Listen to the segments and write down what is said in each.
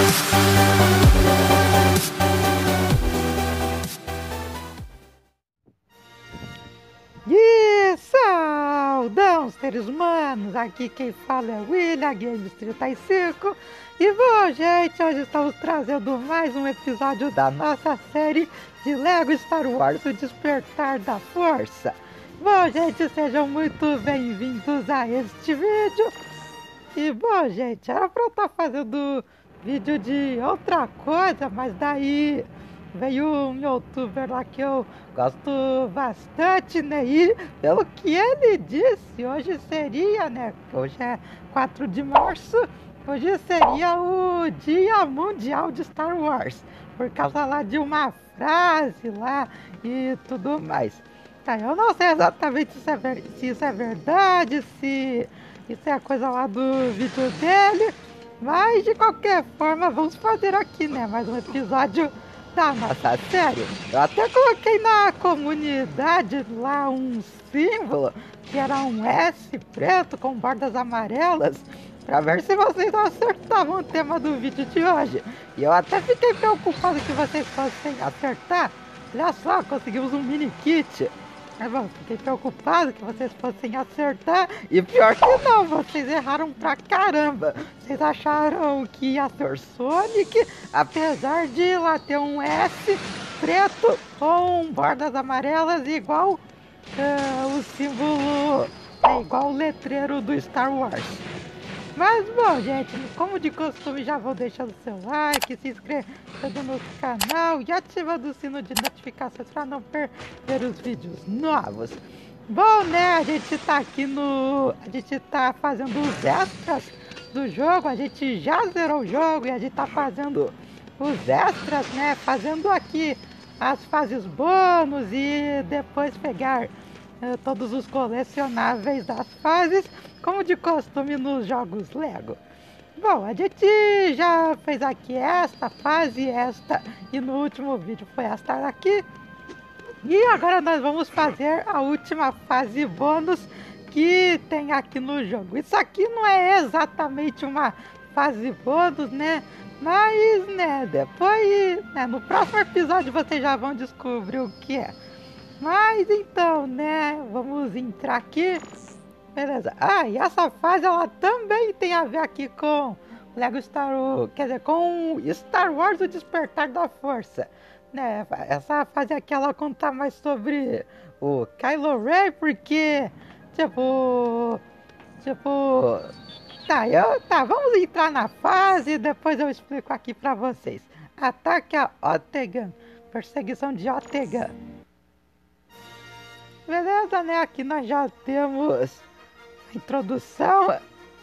E saudão, seres humanos! Aqui quem fala é William Games 35. E bom, gente, hoje estamos trazendo mais um episódio da nossa série de Lego Star Wars: O Despertar da Força. Bom, gente, sejam muito bem-vindos a este vídeo. E bom, gente, era pra eu estar fazendo vídeo de outra coisa, mas daí veio um youtuber lá que eu gosto bastante, né? E pelo que ele disse, hoje seria, né? Hoje é 4 de março, hoje seria o Dia Mundial de Star Wars, por causa lá de uma frase lá e tudo mais. Tá, eu não sei exatamente se isso é verdade, se isso é coisa lá do vídeo dele, mas de qualquer forma vamos fazer aqui, né? Mais um episódio da nossa série. Eu até coloquei na comunidade lá um símbolo que era um S preto com bordas amarelas, para ver se vocês acertavam o tema do vídeo de hoje. E eu até fiquei preocupado que vocês fossem acertar. Olha só, conseguimos um mini kit. Mas bom, fiquei preocupado que vocês fossem acertar. E pior que não, vocês erraram pra caramba. Vocês acharam que ia ser Sonic, apesar de lá ter um S preto com bordas amarelas igual o símbolo, igual o letreiro do Star Wars. Mas bom, gente, como de costume, já vou deixando seu like, se inscrevendo no canal e ativando o sino de notificações para não perder os vídeos novos. Bom, né, a gente tá aqui a gente tá fazendo os extras do jogo, a gente já zerou o jogo e a gente tá fazendo os extras, né, fazendo aqui as fases bônus e depois pegar todos os colecionáveis das fases, como de costume nos jogos Lego. Bom, a gente já fez aqui esta fase, esta, e no último vídeo foi esta daqui. E agora nós vamos fazer a última fase bônus que tem aqui no jogo. Isso aqui não é exatamente uma fase bônus, né? Mas, né, depois, né, no próximo episódio vocês já vão descobrir o que é. Mas então, né, vamos entrar aqui. Beleza. Ah, e essa fase ela também tem a ver aqui com Lego Star Wars, quer dizer, com Star Wars: O Despertar da Força, né? Essa fase aqui ela conta mais sobre o Kylo Ren, porque tá, vamos entrar na fase e depois eu explico aqui pra vocês. Ataque a Otegan, perseguição de Otegan. Beleza, né? Aqui nós já temos a introdução.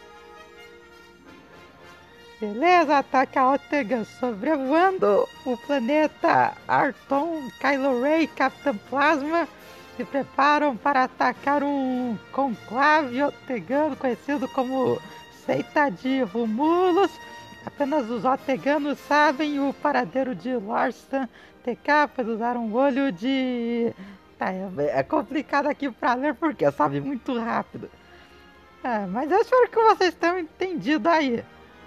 Beleza, ataca a Otegan sobrevoando o planeta Arton. Kylo Ren e Capitão Plasma se preparam para atacar um conclave otegano conhecido como Seita de Romulus. Apenas os oteganos sabem o paradeiro de Larsan TK, pois usaram um olho de... Tá, é complicado aqui pra ler porque sabe muito rápido. Mas eu espero que vocês tenham entendido aí.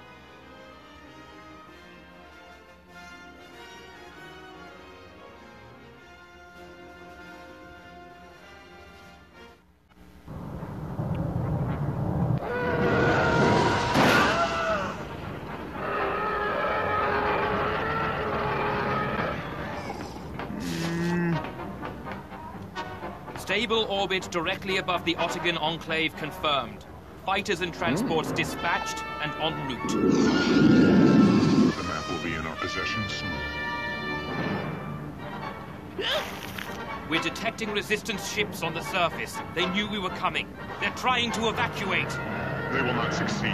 Stable orbit directly above the Otegan Enclave confirmed. Fighters and transports dispatched and en route. The map will be in our possession soon. We're detecting resistance ships on the surface. They knew we were coming. They're trying to evacuate. They will not succeed.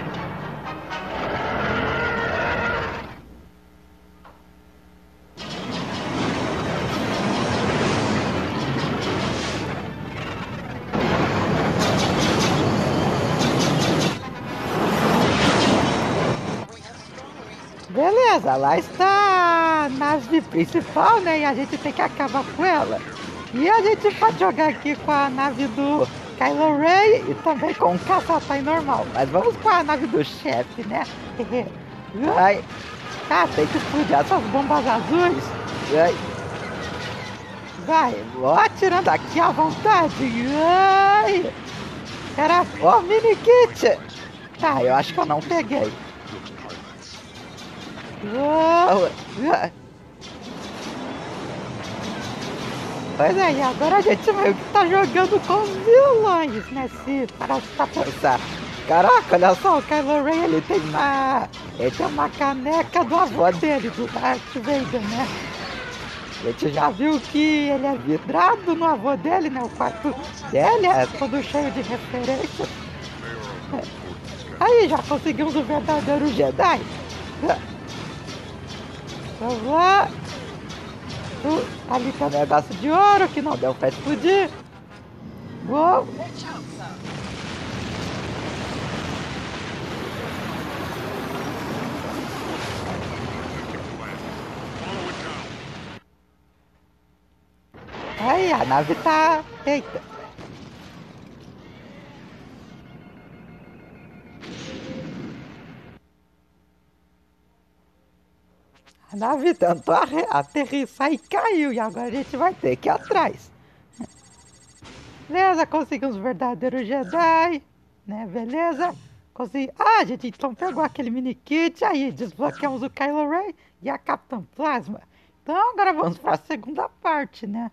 Beleza, lá está a nave principal, né? E a gente tem que acabar com ela. E a gente pode jogar aqui com a nave do Kylo Ren e também com o caçapai normal. Mas vamos com a nave do chefe, né? Ai. Ah, tem que explodir essas bombas azuis. Ai. Vai, vou atirando aqui à vontade. Ai. Era o mini kit. Ah, eu acho que eu não peguei. Uou. Pois é, e agora a gente meio que tá jogando com os vilões, né? Se parar pra pensar. Caraca, olha só, o Kylo Ren, ele tem uma caneca do avô dele, do Darth Vader, né? A gente já viu que ele é vidrado no avô dele, né? O quarto dele é todo cheio de referências. Aí, já conseguimos o verdadeiro Jedi. Vamos lá. Ali tem um negócio de ouro que não deu pra explodir. Uou. Aí, a nave tá... Eita. A nave tentou aterrissar e caiu. E agora a gente vai ter que ir atrás. Beleza, conseguimos o verdadeiro Jedi. Né, beleza? Consegui... Ah, a gente então pegou aquele mini kit. Aí, desbloqueamos o Kylo Ren e a Capitã Plasma. Então agora vamos para a segunda parte, né?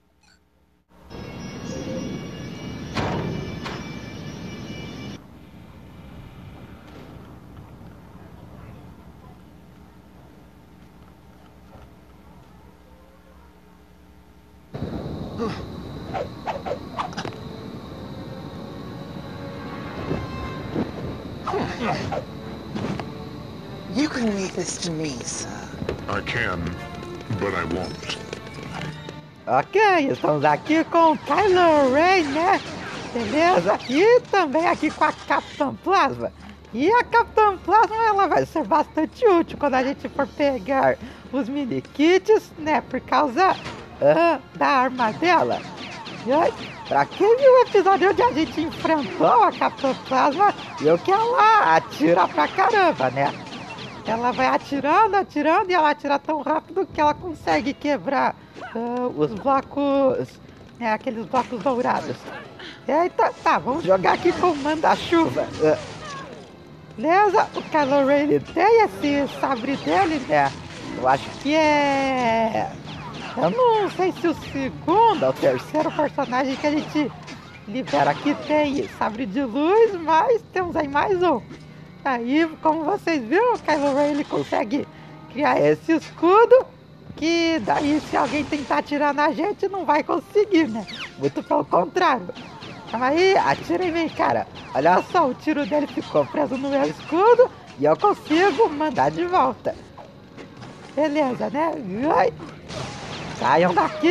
You can leave this to me, sir. I can, but I won't. Ok, estamos aqui com o Kylo Ren, né? Beleza? E também aqui com a Capitã Plasma. E a Capitã Plasma, ela vai ser bastante útil quando a gente for pegar os mini kits, né? Por causa da arma dela. E aí, pra quem viu o episódio onde a gente enfrentou a Capitã Plasma, viu que ela atira pra caramba, né? Ela vai atirando e ela atira tão rápido que ela consegue quebrar os blocos, né, aqueles blocos dourados. Eita, tá, vamos jogar aqui com o manda-chuva. Beleza, o Kylo Ren ele tem esse sabre dele, né? Eu acho que é... Eu não sei se o segundo ou o terceiro personagem que a gente libera aqui tem sabre de luz, mas temos aí mais um. Aí, como vocês viram, o Kylo Ren ele consegue criar esse escudo, que daí se alguém tentar atirar na gente não vai conseguir, né? Muito pelo contrário. Calma aí, atira em mim, cara. Olha só, o tiro dele ficou preso no meu escudo e eu consigo mandar de volta. Beleza, né? Saiam daqui.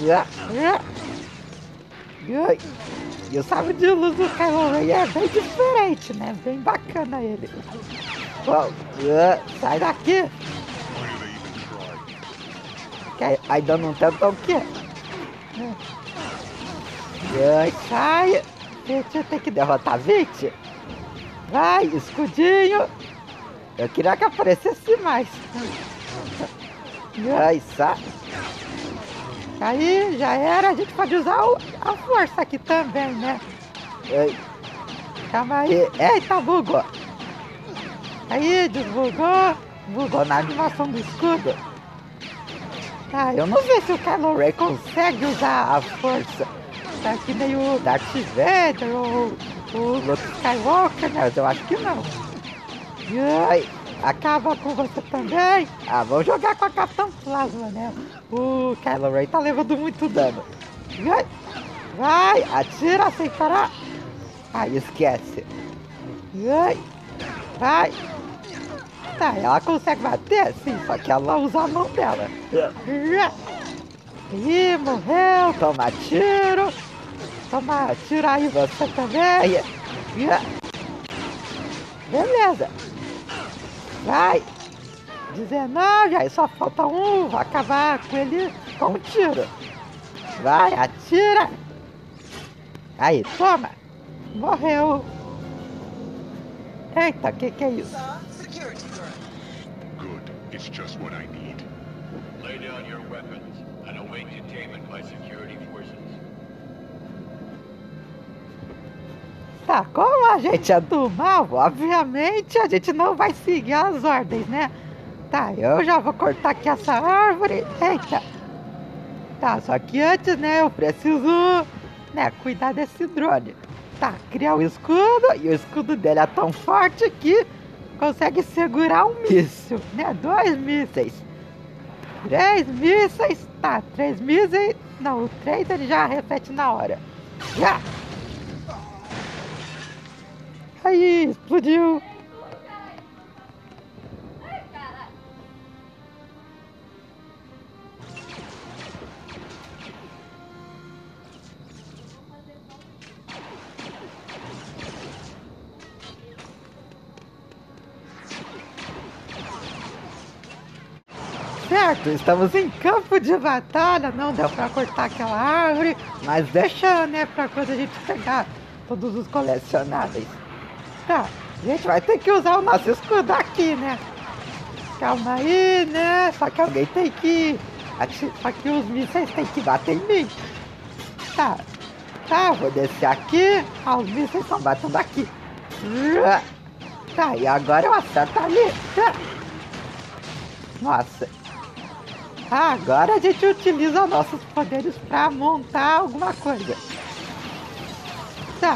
E o sabre de luz do Kylo Ren é bem diferente, né? Bem bacana ele. Bom, sai daqui. Que ainda não tentou o quê? Sai. Gente, tem que derrotar 20. Vai, escudinho. Eu queria que aparecesse mais. Sai. Aí, já era. A gente pode usar a força aqui também, né? Calma aí. Eita, bugou. Aí, desbugou. Bugou na animação do escudo. Ah, eu não sei se o Kylo Ren consegue usar a força. Tá aqui meio Darth Vader ou o Luke Skywalker, né? Mas eu acho que não. Acaba com você também. Ah, vamos jogar com a Capitã Plasma, né? O Kylo Ren tá levando muito dano. Vai, atira sem parar. Ai, esquece. Vai. Tá, ela consegue bater, sim, só que ela usa a mão dela. Ih, morreu. Toma tiro. Toma tiro aí você também. Beleza. Vai. 19, aí só falta um. Vou acabar com ele com um tiro. Vai, atira. Aí, toma. Morreu. Eita, que é isso? Good. It's just what I need. Lay down your weapons and await containment by security forces. Tá, como a gente é do mal, obviamente a gente não vai seguir as ordens, né? Tá, eu já vou cortar aqui essa árvore. Eita! Tá, só que antes, né, eu preciso, né, cuidar desse drone. Tá, criar um escudo, e o escudo dele é tão forte que consegue segurar um míssil, né? 2 mísseis. 3 mísseis, tá, 3 mísseis. Não, o 3 ele já repete na hora. Já! Aí, explodiu! Certo, estamos em campo de batalha, não deu pra cortar aquela árvore, mas deixa, né, pra quando a gente pegar todos os colecionáveis. Tá, a gente vai ter que usar o nosso escudo aqui, né? Calma aí, né? Só que alguém tem que... Só que os mísseis tem que bater em mim. Tá, vou descer aqui. Ah, os mísseis estão batendo aqui. Tá, e agora eu acerto ali. Nossa. Agora a gente utiliza nossos poderes pra montar alguma coisa. Tá.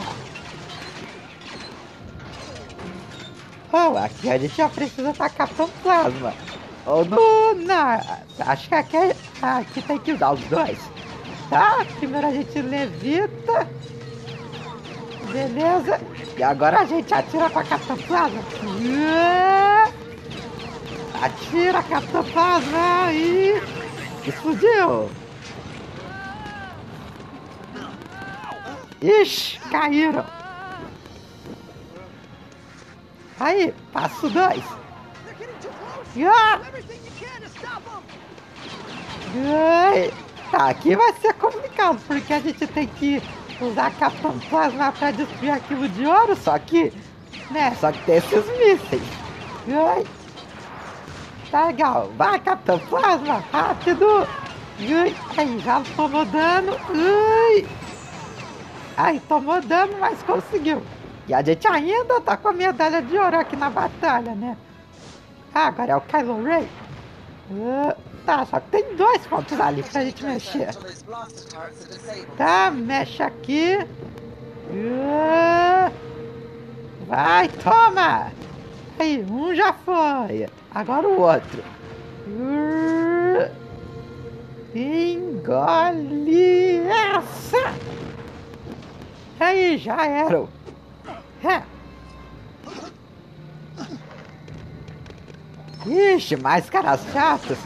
Oh, aqui a gente já precisa tacar plasma. Ou não, acho que aqui tem que usar os dois. Tá, primeiro a gente levita. Beleza. E agora a gente atira com a cataplasma. Atira a cataplasma e explodiu. Ixi, caíram. Aí, passo 2. Tá, aqui vai ser complicado, porque a gente tem que usar a cataplasma pra destruir aquilo de ouro, só que, né, só que tem esses mísseis. Tá legal, vai cataplasma, rápido. Aí, já tomou dano. Ai, tomou dano, mas conseguiu. E a gente ainda tá com a medalha de ouro aqui na batalha, né? Ah, agora é o Kylo Ren. Tá, só que tem 2 pontos ali pra gente mexer. Tá, mexe aqui. Vai, toma! Aí, um já foi. Agora o outro. Engole essa! Aí, já era. Ixi, mais caras chatos.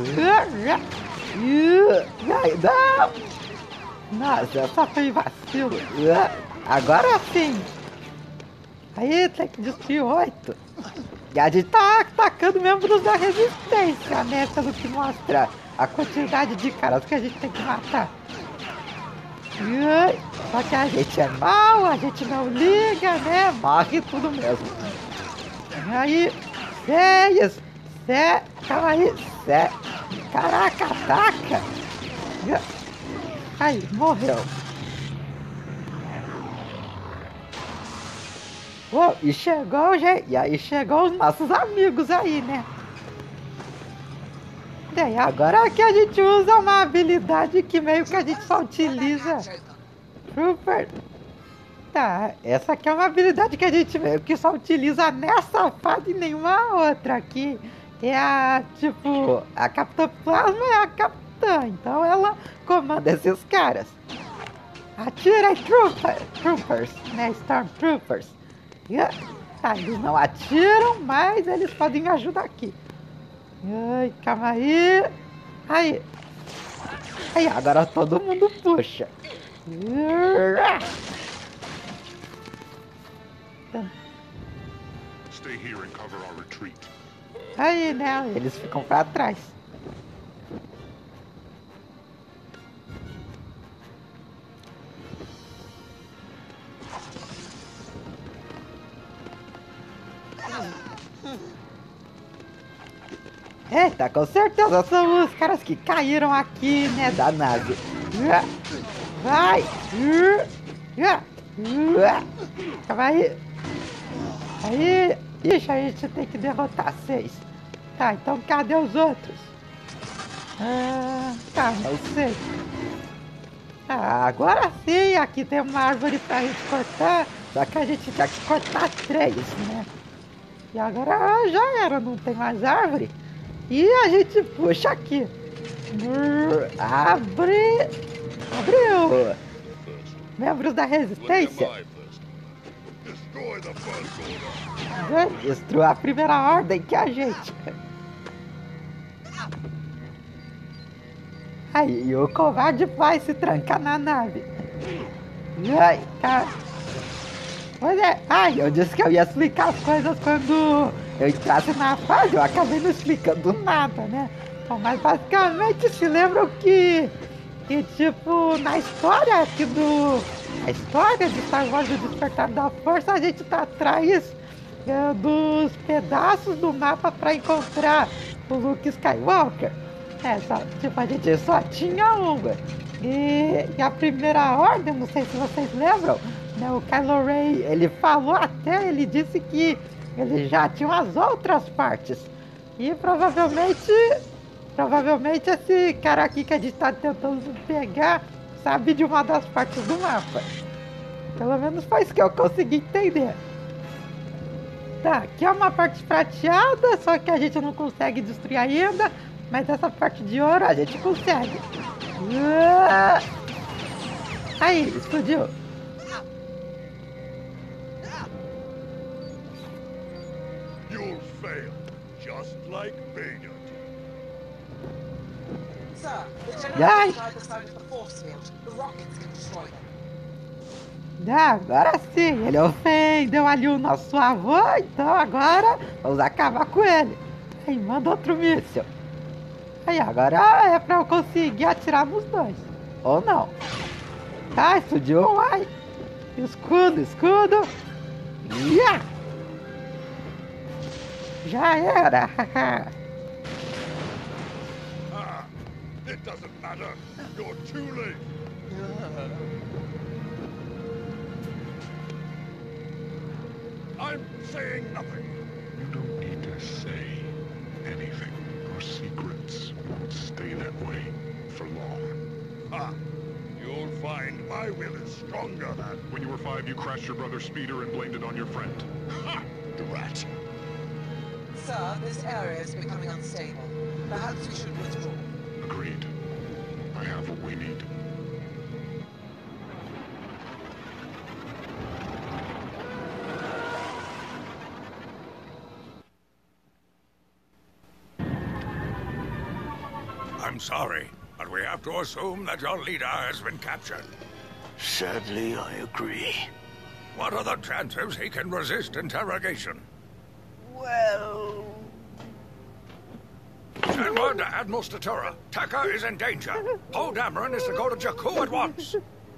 Não! Nossa, só foi vacilo. Agora sim. Aí tem que destruir 8. E a gente tá atacando membros da resistência, né? Pelo que mostra a quantidade de caras que a gente tem que matar. Só que a gente é mal, a gente não liga, né? Morre tudo mesmo. E aí, calma aí, caraca, ataca! Aí, morreu. Oh, e chegou, gente. E aí chegou os nossos amigos aí, né? E aí, agora que a gente usa uma habilidade que meio que a gente só utiliza. Trooper. Tá, essa aqui é uma habilidade que a gente meio que só utiliza nessa fase e nenhuma outra aqui. É a, tipo, a Capitã Plasma é a capitã, então ela comanda esses caras. Atira aí, Troopers, né, Stormtroopers. Tá, eles não atiram, mas eles podem ajudar aqui. Ai, calma aí. Aí, agora todo mundo puxa. Stay here and cover our retreat. Aí, né, eles ficam pra trás. Eita, com certeza são os caras que caíram aqui, né, da nave. Vai! Calma aí. Aí, ixi, a gente tem que derrotar 6. Tá, então cadê os outros? Tá, não sei. Agora sim, aqui tem uma árvore pra gente cortar. Só que a gente tem que cortar 3, né? E agora já era, não tem mais árvore. E a gente puxa aqui. Abre. Abriu. Membros da resistência. Destrua a primeira ordem que a gente. Aí o covarde vai se trancar na nave. Ai, tá. Pois é. Ai, eu disse que eu ia explicar as coisas quando eu entrasse na fase. Eu acabei não explicando nada, né? Bom, mas basicamente se lembram que tipo, na história aqui a história de Star Wars, o Despertar da Força, a gente tá atrás dos pedaços do mapa pra encontrar o Luke Skywalker. A gente só tinha uma. E a primeira ordem, não sei se vocês lembram, né, o Kylo Ren, ele falou até, ele disse que ele já tinha as outras partes. E provavelmente esse cara aqui que a gente tá tentando pegar sabe de uma das partes do mapa. Pelo menos foi isso que eu consegui entender. Tá, aqui é uma parte prateada, só que a gente não consegue destruir ainda. Mas essa parte de ouro a gente consegue. Aí, explodiu. You'll fail, just like Vader. Sir, the Yay! generators are either side of the force field. The rockets can destroy them. Agora sim, ele ofendeu ali o nosso avô, então agora vamos acabar com ele. Aí, manda outro míssil. Aí, agora é pra eu conseguir atirar nos dois. Ou não. Tá, explodiu um, ai. Escudo. Yeah! Já era. It doesn't matter. You're too late. I'm saying nothing. You don't need to say anything. Our secrets won't stay that way for long. Ha! You'll find my will is stronger than... When you were 5, you crashed your brother's speeder and blamed it on your friend. Ha! Rat. Sir, this area is becoming unstable. Perhaps we should withdraw. Agreed. I have what we need. I'm sorry, but we have to assume that your leader has been captured. Sadly, I agree. What are the chances he can resist interrogation? Well... Send word to Admiral Statura. Taka is in danger. Poe Dameron is to go to Jakku at once.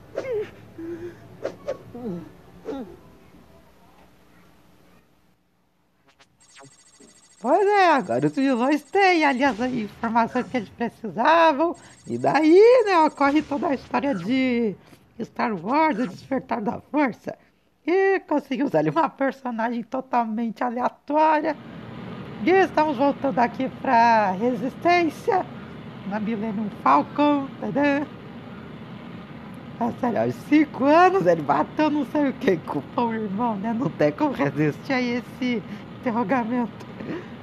Pois é, agora os vilões têm ali as informações que eles precisavam. E daí, né, ocorre toda a história de Star Wars, o Despertar da Força. E conseguimos ali uma personagem totalmente aleatória. E estamos voltando aqui pra Resistência, na Millennium Falcon. Tadã. Sério, aos 5 anos ele bateu não sei o que, culpou o irmão, né? Não tem como resistir a esse interrogamento.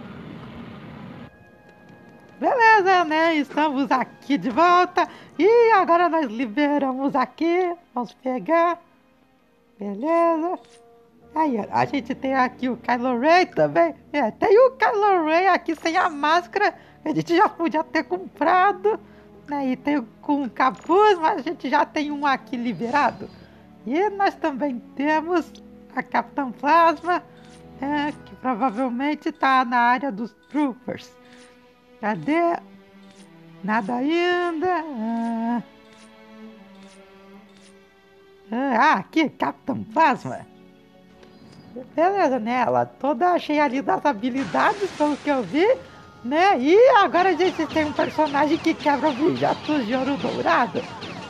Beleza, né? Estamos aqui de volta. E agora nós liberamos aqui. Vamos pegar. Beleza. Aí, a gente tem aqui o Kylo Ren também. Tem o Kylo Ren aqui sem a máscara. A gente já podia ter comprado. Né? E tem com capuz, mas a gente já tem um aqui liberado. E nós também temos a Capitã Phasma. Que provavelmente está na área dos Troopers. Cadê? Nada ainda. Aqui, Capitã Phasma. Beleza, né? Ela toda cheia ali das habilidades, pelo que eu vi. né? E agora a gente tem um personagem que quebra objetos de ouro dourado.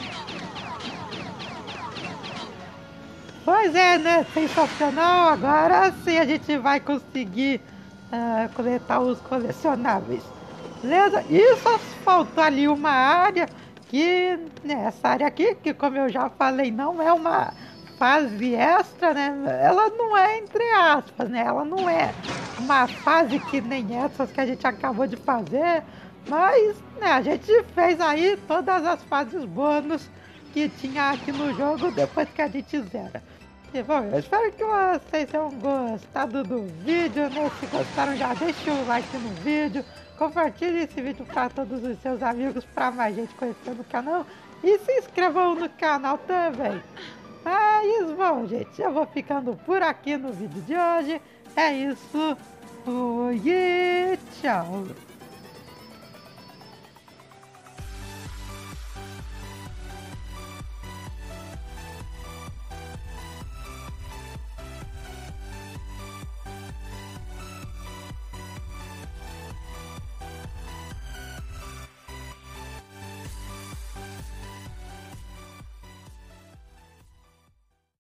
Pois é, né? Sensacional. Agora sim a gente vai conseguir coletar os colecionáveis. Beleza? E só faltou ali uma área que, né, essa área aqui, que como eu já falei, não é uma fase extra, né? Ela não é entre aspas, né? Ela não é uma fase que nem essas que a gente acabou de fazer, mas, né, a gente fez aí todas as fases bônus que tinha aqui no jogo depois que a gente zera. E bom, eu espero que vocês tenham gostado do vídeo, né? Se gostaram, já deixa o like no vídeo, compartilhe esse vídeo para todos os seus amigos, para mais gente conhecer o canal, e se inscrevam no canal também. Mas bom, gente, eu vou ficando por aqui no vídeo de hoje. É isso, fui e tchau!